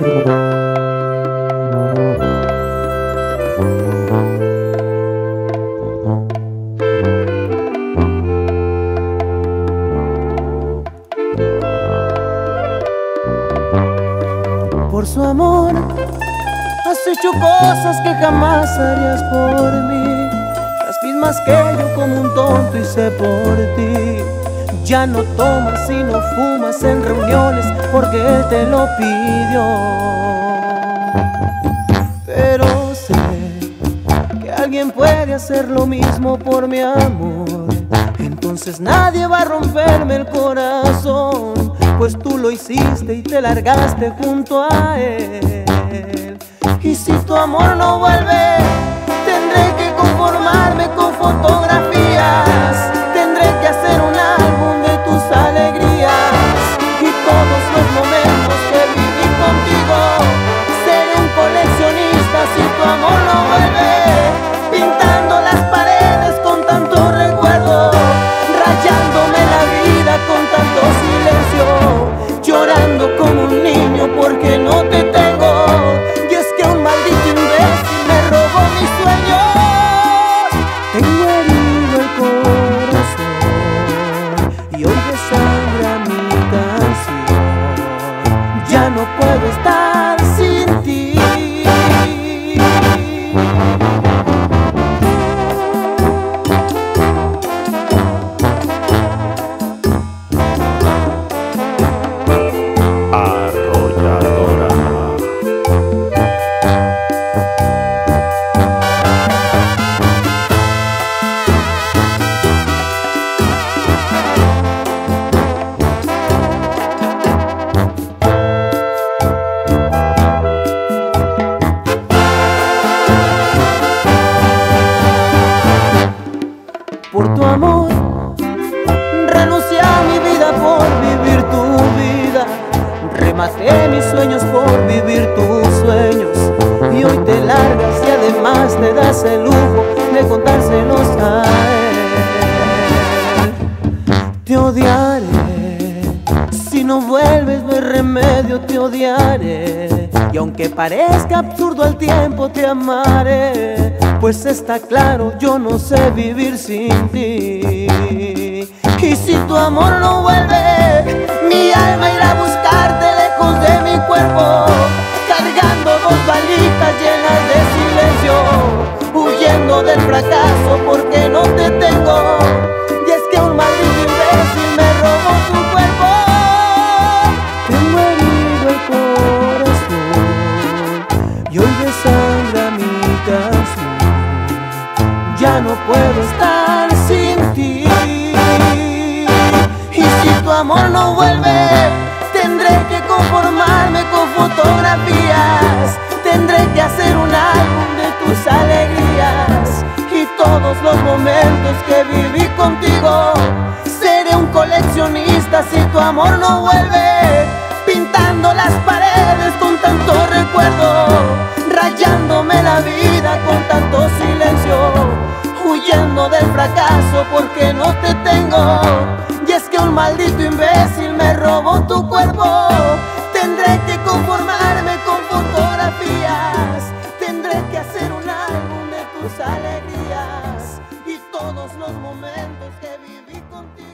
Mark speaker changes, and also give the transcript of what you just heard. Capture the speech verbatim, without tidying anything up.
Speaker 1: Por su amor has hecho cosas que jamás harías por mí, las mismas que yo como un tonto hice por ti. Ya no tomas y no fumas en reuniones porque él te lo pidió, pero sé que alguien puede hacer lo mismo por mi amor. Entonces nadie va a romperme el corazón, pues tú lo hiciste y te largaste junto a él. Y si tu amor no vuelve, tendré que conformarme con fotografías. Tendré que hacer un álbum de tus alegrías y todos los momentos que viví contigo. Seré un coleccionista si tu amor no vuelve, pintando las paredes con tanto recuerdo, rayándome la vida con tanto silencio, llorando como un niño porque no te tengo. Y es que un maldito imbécil me robó mis sueños. Tengo herido el corazón y hoy desangra mi canción. Ya no puedo estar sin ti. Por tu amor renuncié a mi vida por vivir tu vida, rematé mis sueños por vivir tus sueños, y hoy te largas y además te das el lujo de contárselos a él. Te odiaré, si no vuelves no hay remedio, te odiaré, y aunque parezca absurdo al tiempo te amaré, pues está claro, yo no sé vivir sin ti. Y si tu amor no vuelve, mi alma irá a buscarte lejos de mi cuerpo, cargando dos valijas llenas de silencio, huyendo del fracaso porque no te tengo. Y es que un maldito imbécil me robó tu cuerpo. Tengo herido el corazón y hoy desangra mi canción. Ya no puedo estar sin ti. Y si tu amor no vuelve, tendré que conformarme con fotografías. Tendré que hacer un álbum de tus alegrías y todos los momentos que viví contigo. Seré un coleccionista si tu amor no vuelve, pintando las paredes con tanto recuerdo, rayándome la vida con tanto silencio, huyendo del fracaso porque no te tengo. Y es que un maldito imbécil me robó tu cuerpo. Tendré que conformarme con fotografías, tendré que hacer un álbum de tus alegrías y todos los momentos que viví contigo.